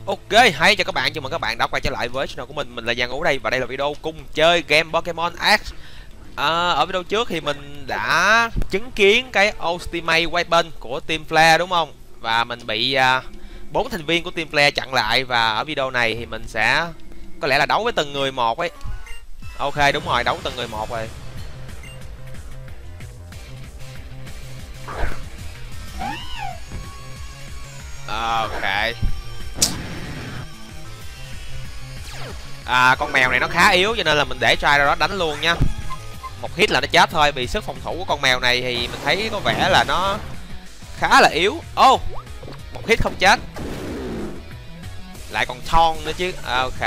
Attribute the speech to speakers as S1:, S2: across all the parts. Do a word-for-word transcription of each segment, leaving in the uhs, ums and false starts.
S1: Ok, hay cho các bạn, chào mừng các bạn đã quay trở lại với channel của mình. Mình là Giang Ngũ đây và đây là video cùng chơi game Pokemon X. À, ở video trước thì mình đã chứng kiến cái Ultimate Weapon của Team Flare đúng không? Và mình bị bốn uh, thành viên của Team Flare chặn lại. Và ở video này thì mình sẽ có lẽ là đấu với từng người một ấy. Ok, đúng rồi, đấu từng người một rồi. Ok. À, con mèo này nó khá yếu cho nên là mình để try ra đó đánh luôn nha. Một hit là nó chết thôi, vì sức phòng thủ của con mèo này thì mình thấy có vẻ là nó khá là yếu. Ô, oh, một hit không chết, lại còn thon nữa chứ. Ok,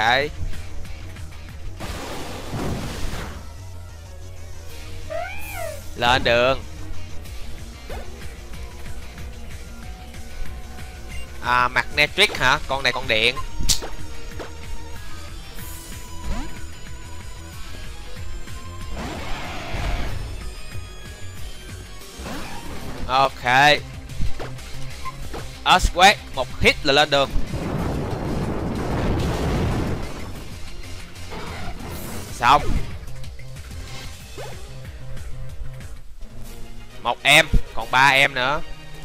S1: lên đường. À, Magnetric hả? Con này con điện. Ok, Earthquake một hit là lên đường. Xong. Một em, còn ba em nữa.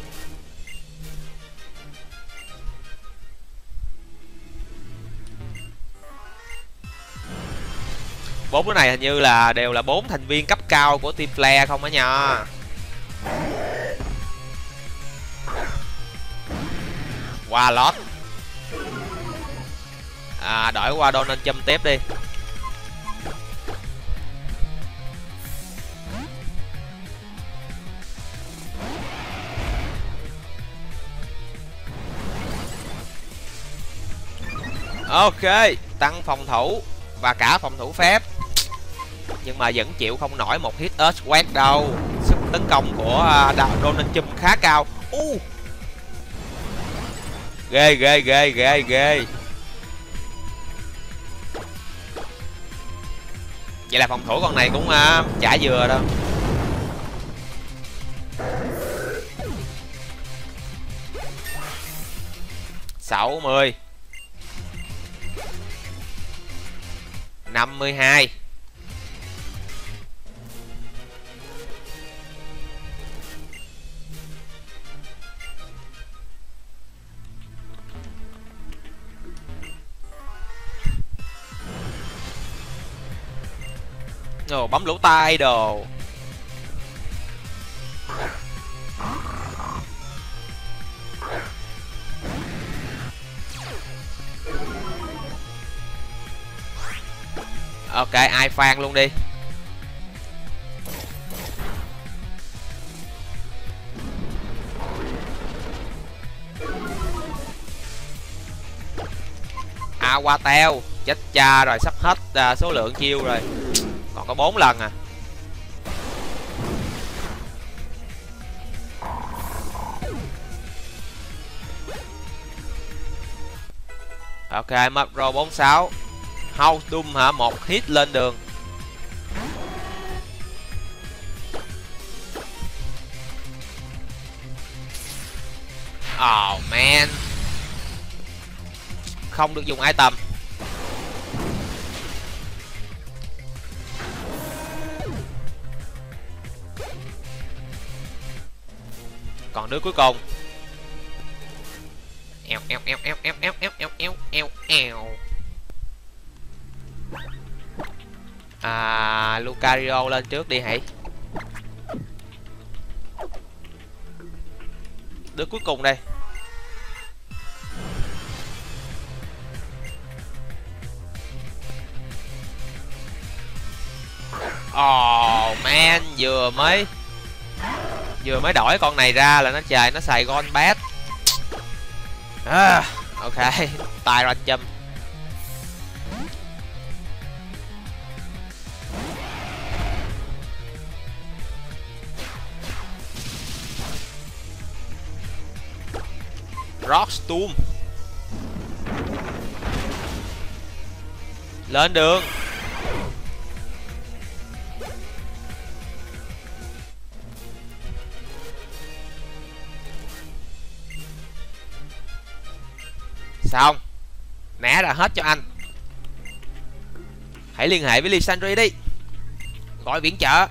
S1: Bốn cái này hình như là đều là bốn thành viên cấp cao của Team Flare không á nha. Qua lót. À, đổi qua Donald Trump tiếp đi. Ok, tăng phòng thủ và cả phòng thủ phép, nhưng mà vẫn chịu không nổi một hit Earthquake đâu. Sức tấn công của uh, Donald Trump khá cao. Uh. Ghê ghê ghê ghê ghê. Vậy là phòng thủ con này cũng uh, chả vừa đâu. sáu mươi, năm mươi hai. Ồ, bấm lỗ tai đồ. Ok, ai phan luôn đi. Aquateo chết cha rồi, sắp hết uh, số lượng chiêu rồi, còn có bốn lần à. Ok, Macro bốn sáu. House Doom hả? Một hit lên đường. Oh man, không được dùng item. Còn đứa cuối cùng. Eo eo eo eo eo eo eo eo eo eo eo. À, Lucario lên trước đi hãy. Đứa cuối cùng đây. Oh man, vừa mới vừa mới đổi con này ra là nó trời nó xài Gon Bat. À, ok, tài ra châm. Rockstorm lên đường. Xong Né ra hết cho anh. Hãy liên hệ với Lissandra đi. Gọi viện trợ.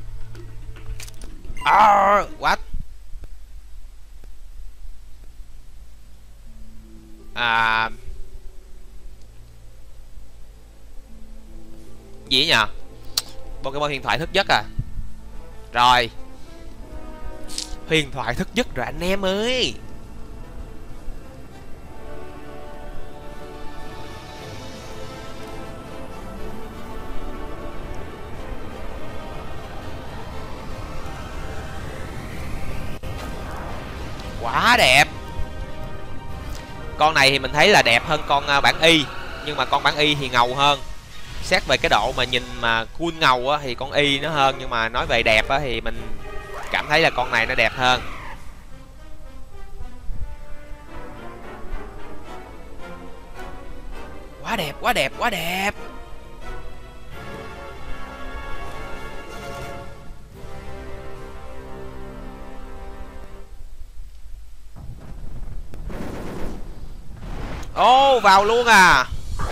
S1: À, what? À, gì nhỉ? Pokemon huyền thoại thức giấc à? Rồi. Huyền thoại thức giấc rồi anh em ơi. Quá đẹp. Con này thì mình thấy là đẹp hơn con bản Y, nhưng mà con bản Y thì ngầu hơn. Xét về cái độ mà nhìn mà cool ngầu á thì con Y nó hơn, nhưng mà nói về đẹp á thì mình cảm thấy là con này nó đẹp hơn. Quá đẹp, quá đẹp, quá đẹp. Ô, oh, vào luôn à.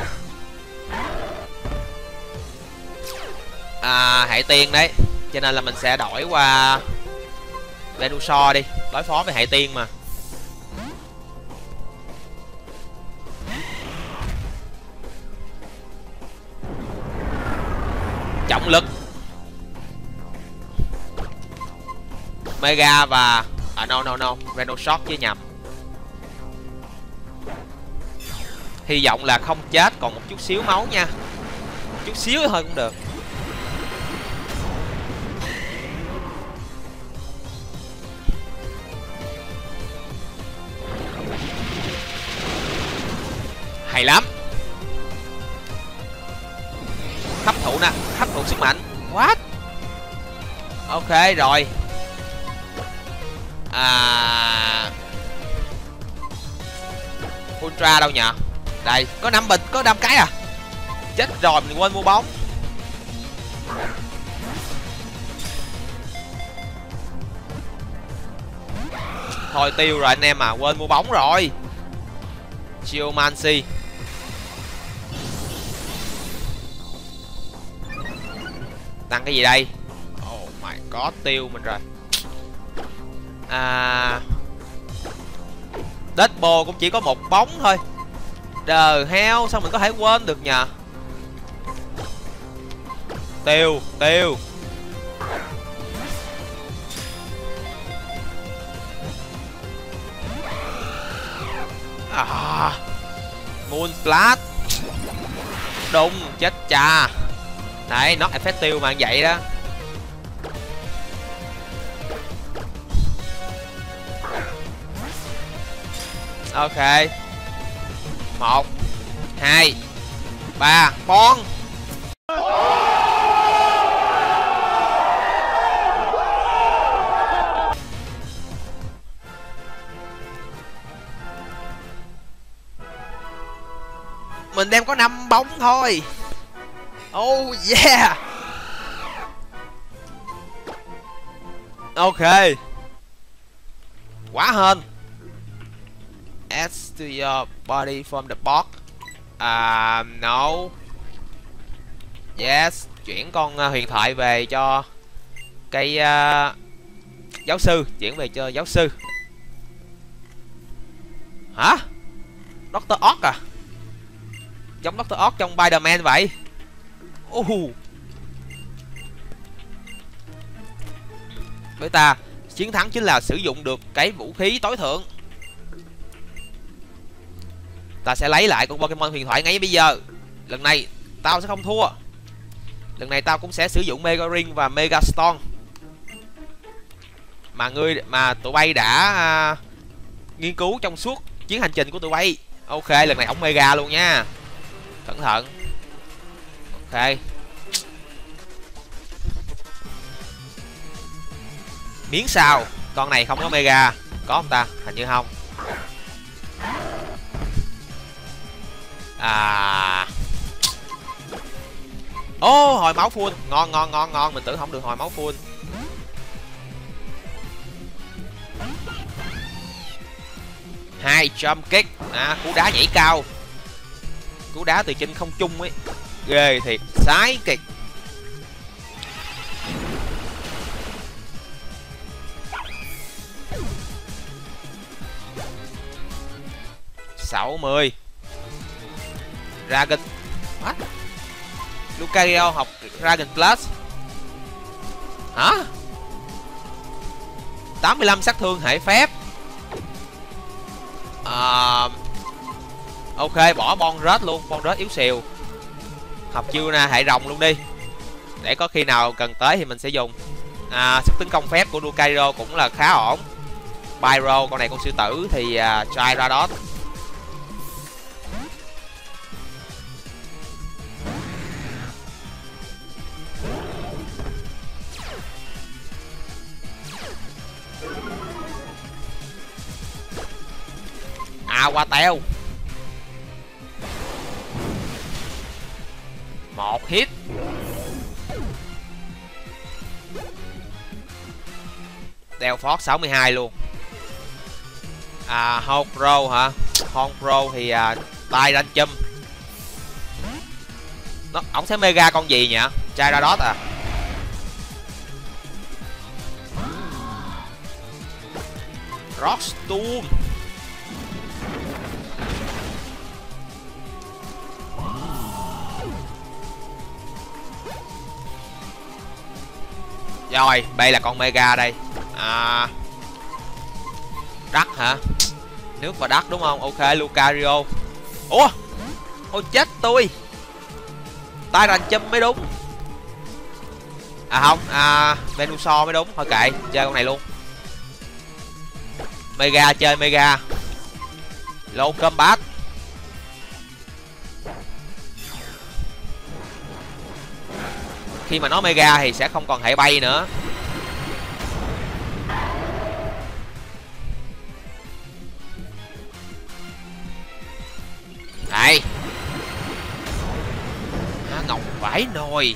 S1: À, hệ tiên đấy. Cho nên là mình sẽ đổi qua Venusaur đi, đối phó với hệ tiên mà. Trọng lực Mega và... À no no no, Venusaur chứ nhầm. Hy vọng là không chết, còn một chút xíu máu nha. Chút xíu thôi cũng được. Hay lắm. Hấp thụ nè, hấp thụ sức mạnh. What? Ok rồi. À... Ultra đâu nhờ? Đây, có năm bình, có năm cái à? Chết rồi, mình quên mua bóng. Thôi tiêu rồi anh em à, quên mua bóng rồi. Geomancy. Tăng cái gì đây? Oh my god, tiêu mình rồi. À... Deadpool cũng chỉ có một bóng thôi. Trời heo, sao mình có thể quên được nhờ? Tiêu, tiêu. À, Moonblast. Đùng, chết cha. Đấy, nó effect tiêu mà vậy đó. Ok. Một, hai, ba, con. Mình đem có năm bóng thôi. Oh yeah. Ok. Quá hên. Add to your body from the box. À, uh, no. Yes. Chuyển con uh, huyền thoại về cho cây uh, giáo sư. Chuyển về cho giáo sư. Hả? Doctor Ock à? Giống Doctor Ock trong Spider-Man vậy. Uh. Với ta, chiến thắng chính là sử dụng được cái vũ khí tối thượng. Ta sẽ lấy lại con Pokemon huyền thoại ngay bây giờ. Lần này tao sẽ không thua. Lần này tao cũng sẽ sử dụng Mega Ring và Mega Stone mà ngươi mà tụi bay đã uh, nghiên cứu trong suốt chuyến hành trình của tụi bay. Ok, lần này ổng Mega luôn nha. Cẩn thận. Ok. Miếng sao? Con này không có Mega. Có không ta? Hình như không. À. Ô, oh, hồi máu full. Ngon ngon ngon ngon, mình tưởng không được hồi máu full. Hai jump kick. À, cú đá nhảy cao. cú đá từ trên không trung ấy, ghê thiệt, sái kìa. sáu mươi Dragon what? Lucario học Dragon Plus hả? tám mươi lăm sát thương hệ phép. À, ok, bỏ Bon rớt luôn, Bon rớt yếu xìu. Học chiêu na hệ rồng luôn đi, để có khi nào cần tới thì mình sẽ dùng. À, sức tấn công phép của Lucario cũng là khá ổn. Pyro, con này con sư tử thì uh, try ra đó. À, qua teo. Một hit. Đeo Ford sáu mươi hai luôn. À, Hon Pro hả? Hon Pro thì à, tay ranh chum. Nó ổng sẽ mega con gì nhỉ? Trai ra đó à. Rockstorm. Rồi, đây là con mega đây. À, đắt hả? Nước và đắt đúng không? Ok, Lucario. Ủa? Ôi chết tôi. Tai rành châm mới đúng. À không, à Venusaur mới đúng. Thôi kệ, chơi con này luôn. Mega chơi mega. Low combat. Khi mà nó mega thì sẽ không còn hệ bay nữa. Này. À, ngọc vải nồi.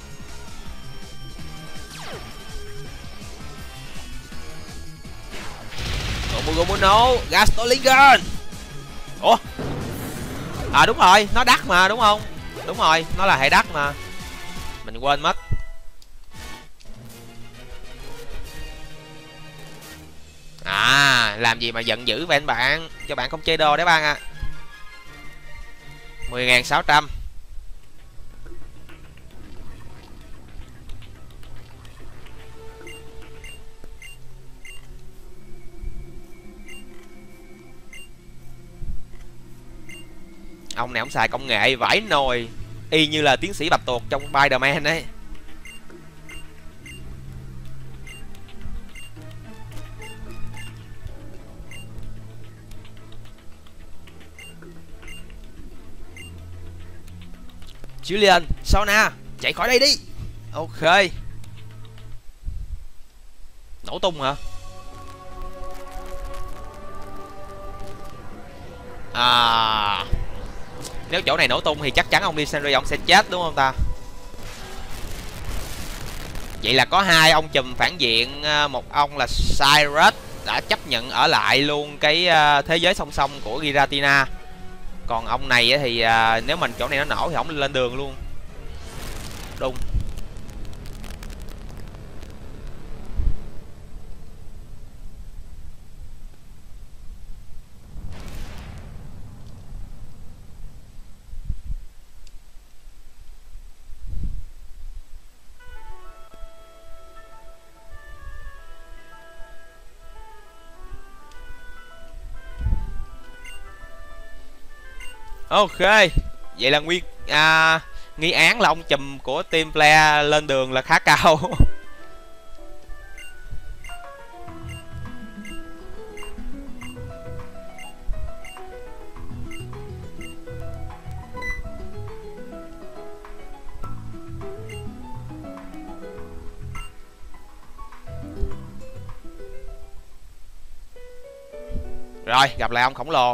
S1: Gomuno, Gastoligan. Ủa? À đúng rồi, nó đắt mà đúng không? Đúng rồi, nó là hệ đắt mà. Mình quên mất. À, làm gì mà giận dữ vậy anh bạn? Cho bạn không chơi đồ đấy bạn ạ. À. mười nghìn sáu trăm. Ông này ông xài công nghệ vải nồi, y như là tiến sĩ Bạch Tuộc trong Spider-Man ấy. Julian, Sona, chạy khỏi đây đi. Ok. Nổ tung hả? À, nếu chỗ này nổ tung thì chắc chắn ông Lissandra ông sẽ chết đúng không ta? Vậy là có hai ông chùm phản diện, một ông là Cyrus đã chấp nhận ở lại luôn cái thế giới song song của Giratina. Còn ông này thì nếu mình chỗ này nó nổ thì ổng lên đường luôn. Đúng. Ok, vậy là nguyên à, nghi án là ông chùm của team player lên đường là khá cao. Rồi, gặp lại ông khổng lồ.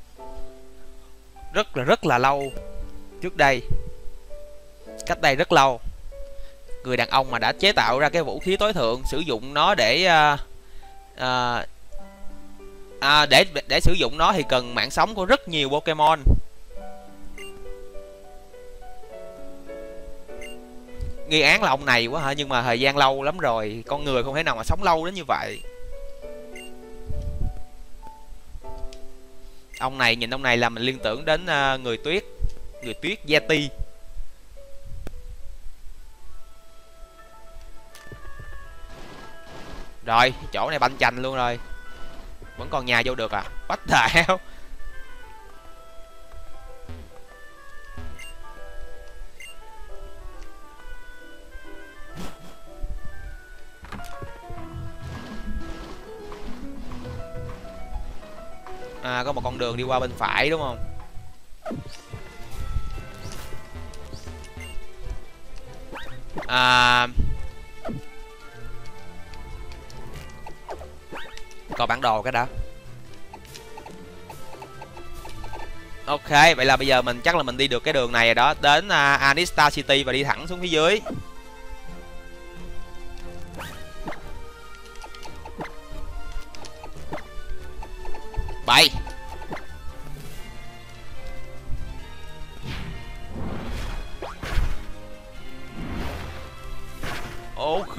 S1: Rất là rất là lâu trước đây, cách đây rất lâu, người đàn ông mà đã chế tạo ra cái vũ khí tối thượng, sử dụng nó để uh, uh, uh, để để sử dụng nó thì cần mạng sống của rất nhiều Pokemon. nghi án là ông này quá hả, nhưng mà thời gian lâu lắm rồi, con người không thể nào mà sống lâu đến như vậy. Ông này, nhìn ông này là mình liên tưởng đến uh, người tuyết, người tuyết Yeti. Rồi, chỗ này banh chành luôn rồi. Vẫn còn nhà vô được à? What the hell? À, có một con đường đi qua bên phải đúng không? À, coi bản đồ cái đã. Ok, vậy là bây giờ mình chắc là mình đi được cái đường này rồi đó, đến uh, Anistar City và đi thẳng xuống phía dưới. Bay. Ok.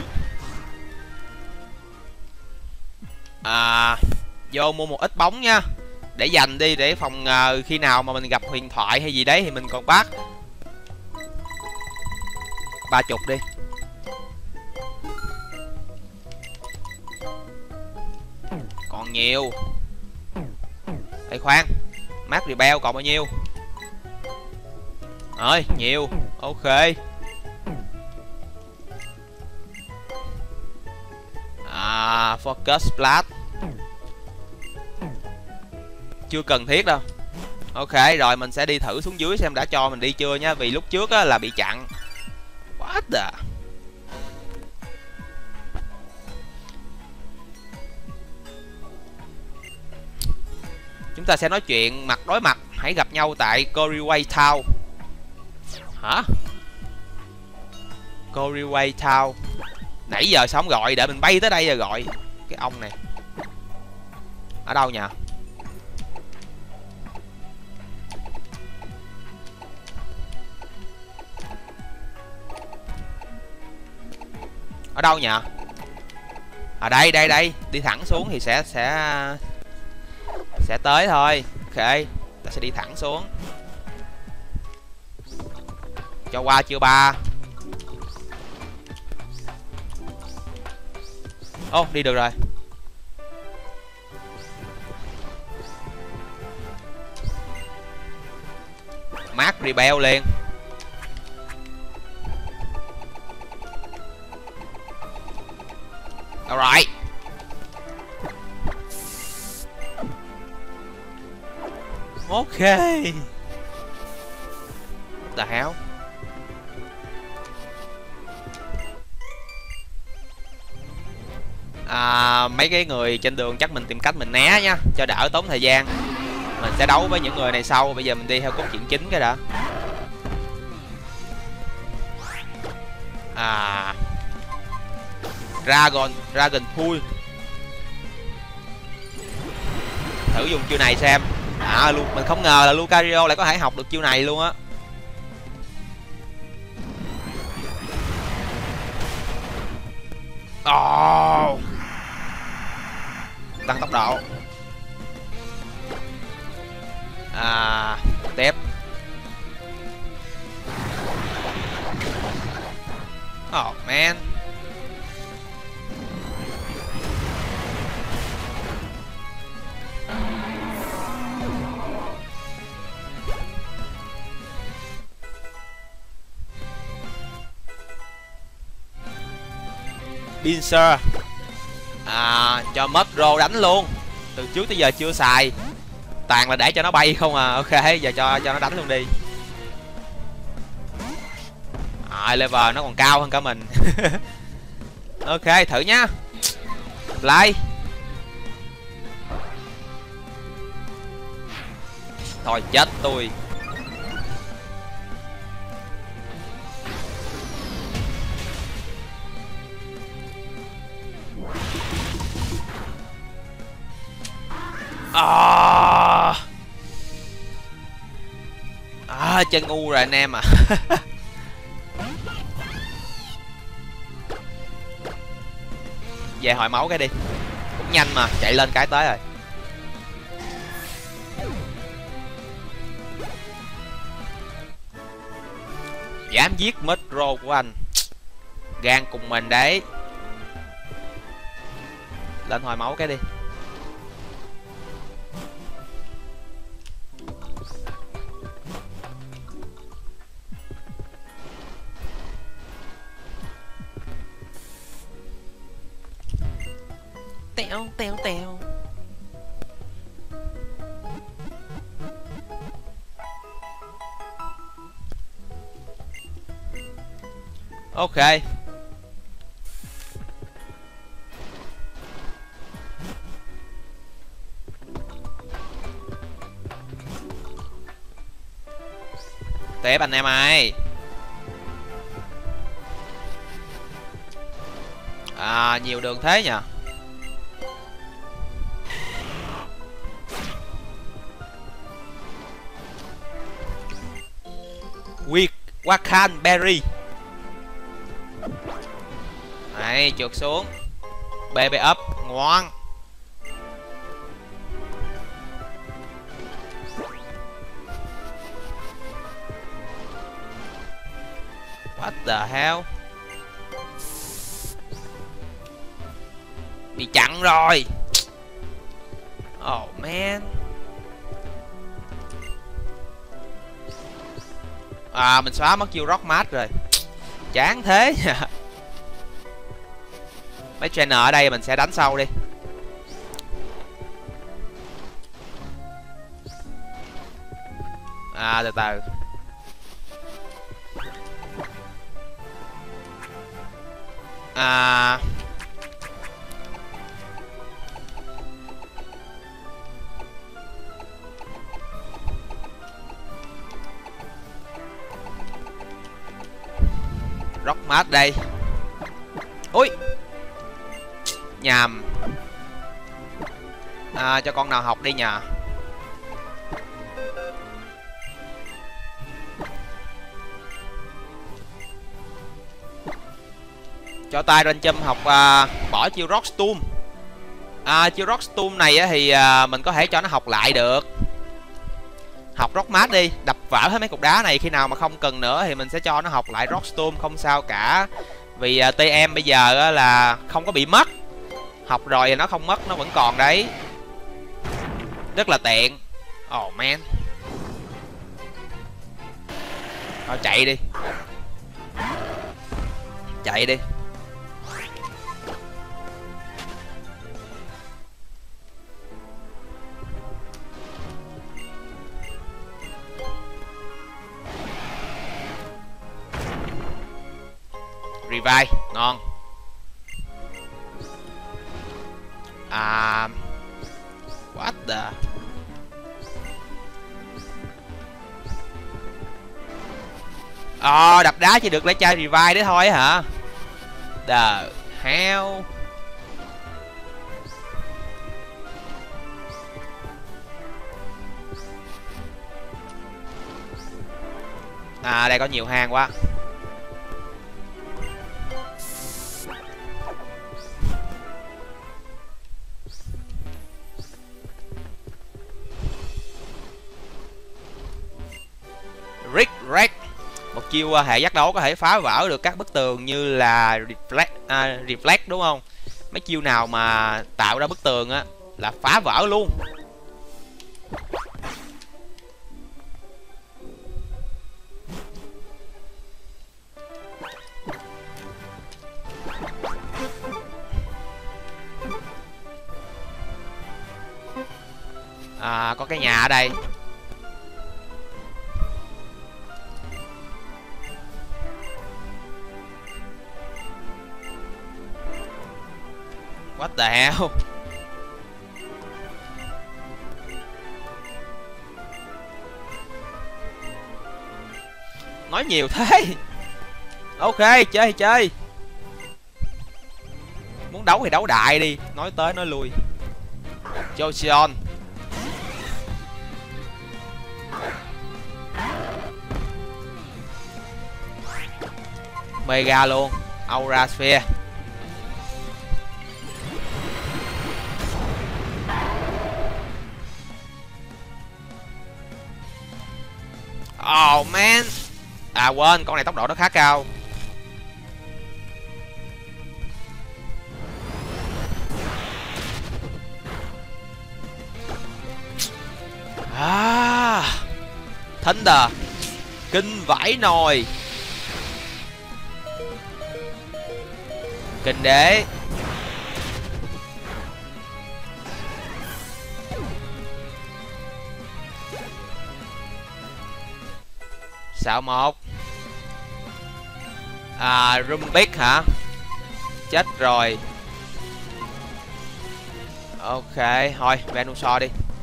S1: À, vô mua một ít bóng nha, để dành đi, để phòng uh, khi nào mà mình gặp huyền thoại hay gì đấy thì mình còn bắt. Ba chục đi. Còn nhiều. Ê khoan, Mark Rebel còn bao nhiêu? Rồi, nhiều. Ok. À, Focus Blast chưa cần thiết đâu. Ok, rồi mình sẽ đi thử xuống dưới xem đã cho mình đi chưa nha, vì lúc trước á, là bị chặn. What the... Chúng ta sẽ nói chuyện mặt đối mặt. Hãy gặp nhau tại Coriway Town. Hả? Coriway Town. Nãy giờ sao không gọi, để mình bay tới đây rồi gọi. Cái ông này ở đâu nhỉ? Ở đâu nhỉ? À đây đây đây, đi thẳng xuống thì sẽ sẽ sẽ tới thôi. Ok, ta sẽ đi thẳng xuống. Cho qua chưa ba? Ô, oh, đi được rồi. Mark Rebel liền. Alright. Ok. What the hell? À, mấy cái người trên đường chắc mình tìm cách mình né nha, cho đỡ tốn thời gian. Mình sẽ đấu với những người này sau. Bây giờ mình đi theo cốt truyện chính cái đã. À, Dragon, Dragon Pool. Thử dùng chiêu này xem. À, mình không ngờ là Lucario lại có thể học được chiêu này luôn á. Oh. Tăng tốc độ. À, tiếp. Oh man. Pincer. À, cho mất rô đánh luôn. Từ trước tới giờ chưa xài, toàn là để cho nó bay không à. Ok, giờ cho cho nó đánh luôn đi. À, level nó còn cao hơn cả mình. Ok, thử nhá. Play. Thôi chết tôi. À, à, chân ngu rồi anh em à. về hồi máu cái đi, cũng nhanh mà, chạy lên cái tới rồi. Dám giết Metro của anh, gan cùng mình đấy. Lên hồi máu cái đi. Tèo tèo tèo. Ok. Tiếp anh em ơi. À, nhiều đường thế nhỉ. With Wakan Berry. Này, trượt xuống. bê bê up, ngon. What the hell? Bị chặn rồi. Oh man. À, mình xóa mất chiêu rock match rồi. Chán thế. Mấy trainer ở đây mình sẽ đánh sau đi. À, từ từ. À, rock match đây. Ui, nhầm. À, cho con nào học đi nhờ. Cho tay Ranchum học à, bỏ chiêu Rock Storm. À, chiêu Rock Storm này á, thì à, mình có thể cho nó học lại được. Học Rock Match đi, đập vỡ hết mấy cục đá này, khi nào mà không cần nữa thì mình sẽ cho nó học lại Rock Storm, không sao cả. Vì à, tê em bây giờ á, là không có bị mất. Học rồi thì nó không mất, nó vẫn còn đấy. Rất là tiện. Oh man. Thôi chạy đi. Chạy đi. Revive, ngon. À, what the. Ờ, đập đá chỉ được lấy chai revive đấy thôi hả? The hell. À, đây có nhiều hang quá. Rick Rack, một chiêu hệ giác đấu có thể phá vỡ được các bức tường như là reflect, à, reflect đúng không? Mấy chiêu nào mà tạo ra bức tường á là phá vỡ luôn. À, có cái nhà ở đây. What the hell. Nói nhiều thế. Ok, chơi thì chơi. Muốn đấu thì đấu đại đi. Nói tới nói lui. Joseon. Mega luôn. Aura Sphere. Oh man. À quên, con này tốc độ nó khá cao. À, Thunder kinh vãi nồi. Kinh đế. Sao một. À Rumbic hả? Chết rồi. Ok, thôi Venusaur đi.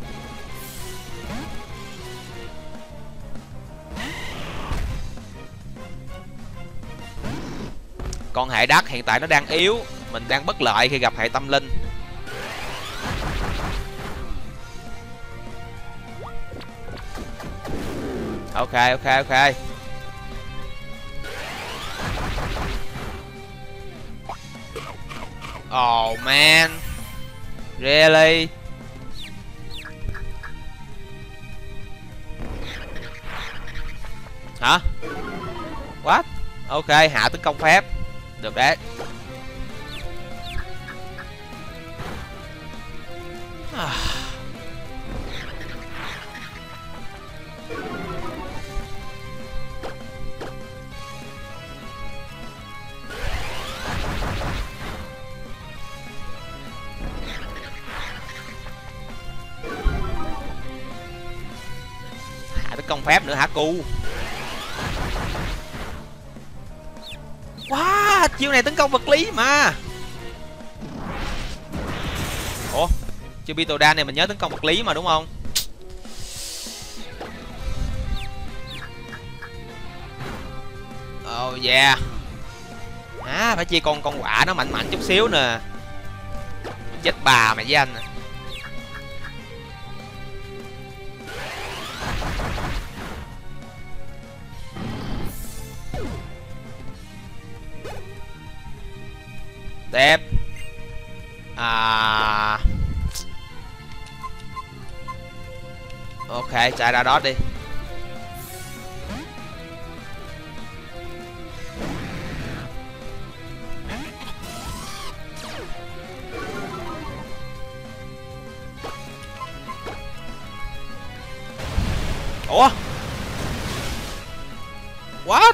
S1: Con hệ đất hiện tại nó đang yếu, mình đang bất lợi khi gặp hệ tâm linh. Ok ok ok. Oh man. Really? Hả? What? Ok, hạ tấn công phép. Được đấy. Hạ tấn công phép nữa hả cu? Wow, chiêu này tấn công vật lý mà. Ủa, chiêu Bitodan này mình nhớ tấn công vật lý mà đúng không? Oh yeah. À, phải chia con con quạ nó mạnh mạnh chút xíu nè. Chết bà mày với anh. Tiếp. À. Ok, chạy ra đó đi. Ủa? What?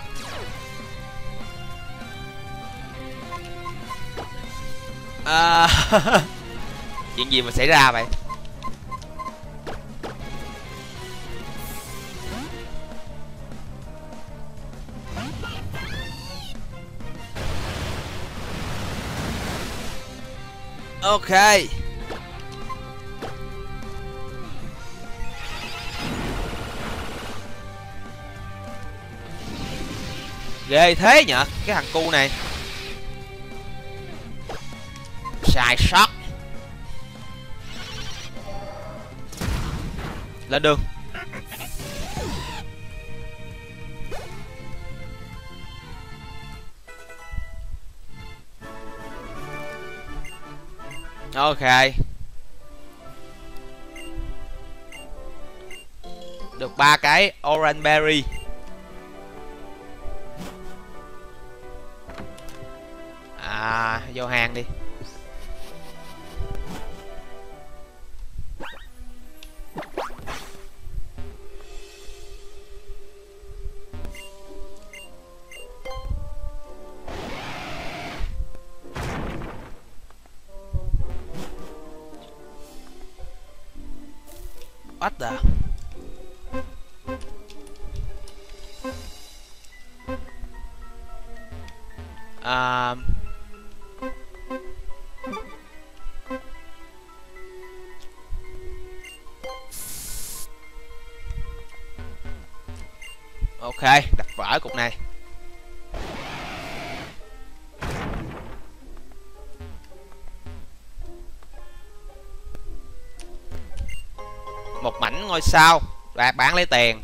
S1: À, chuyện gì mà xảy ra vậy? Ok. Ghê thế nhở cái thằng cu này. Sai sót. Lên đường. Ok. Được ba cái Orange Berry. À, vô hang đi. What the? À... Ok, đặt vỡ cục này. Một mảnh ngôi sao, đoạt bán lấy tiền.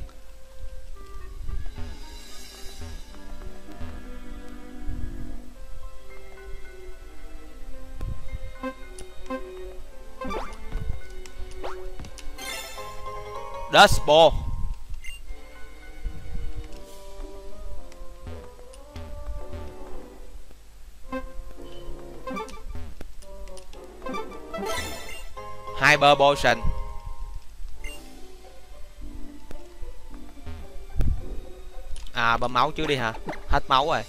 S1: Dust Ball. Hyper Potion. À, bơm máu trước đi hả? Hết máu rồi.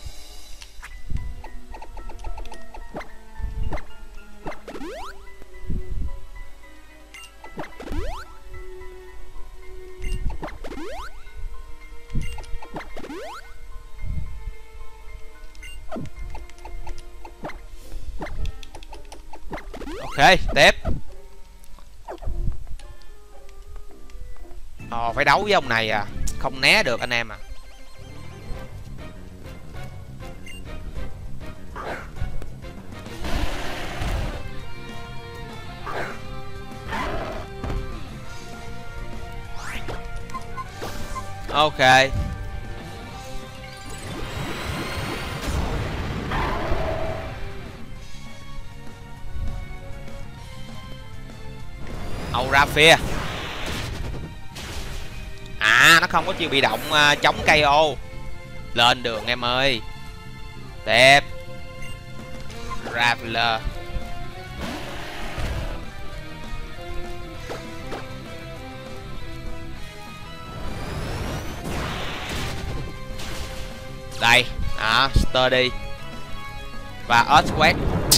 S1: Ok, tiếp. Ồ, phải đấu với ông này à. Không né được anh em à. Ok. Aurafia. À, nó không có chiêu bị động uh, chống ca o. Lên đường em ơi. Tiếp. Raveler. Đây, đó, Sturdy và Earthquake.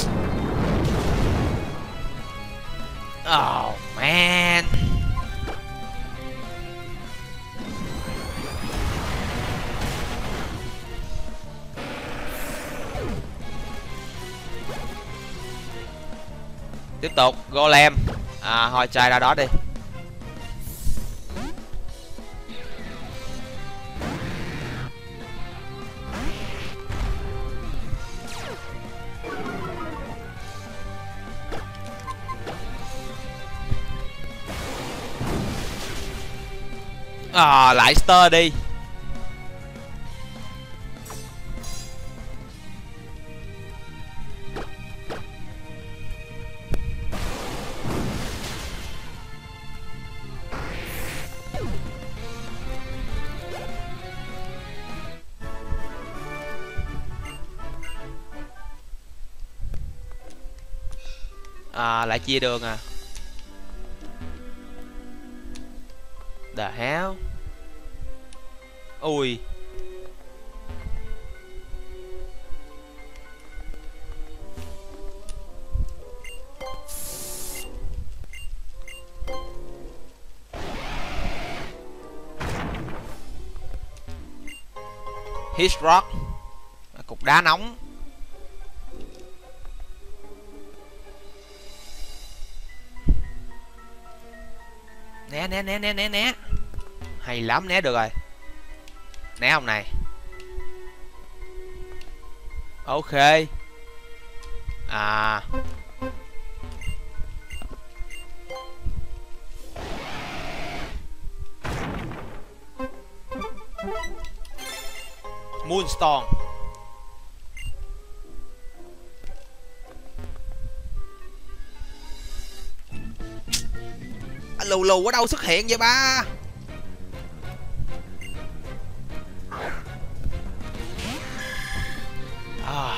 S1: Oh man. Tiếp tục Golem. À, hồi trai ra đó đi. À, lại stir đi. À, lại chia đường à. The hell. Ui. Hit rock. Cục đá nóng. Né né né né né né. Hay lắm, né được rồi. Né ông này. Ok. À. Moonstone. Anh lù lù ở đâu xuất hiện vậy ba? À.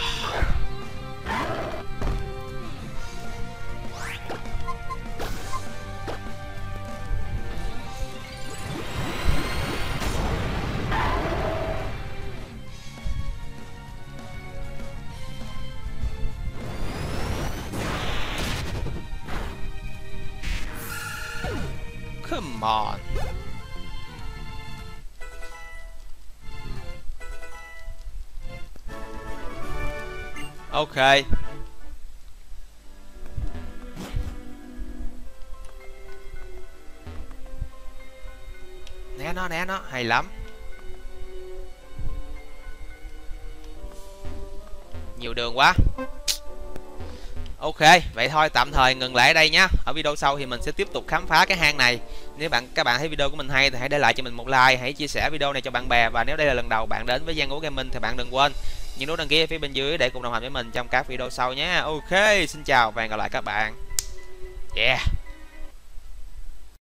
S1: Come on. Ok. Né nó, né nó, hay lắm. Nhiều đường quá. Ok, vậy thôi tạm thời ngừng lại ở đây nhé. Ở video sau thì mình sẽ tiếp tục khám phá cái hang này. Nếu bạn các bạn thấy video của mình hay thì hãy để lại cho mình một like, hãy chia sẻ video này cho bạn bè, và nếu đây là lần đầu bạn đến với Giang Ngũ Gaming thì bạn đừng quên nhấn nút đăng ký ở phía bên dưới để cùng đồng hành với mình trong các video sau nhé. Ok, xin chào và hẹn gặp lại các bạn. Yeah.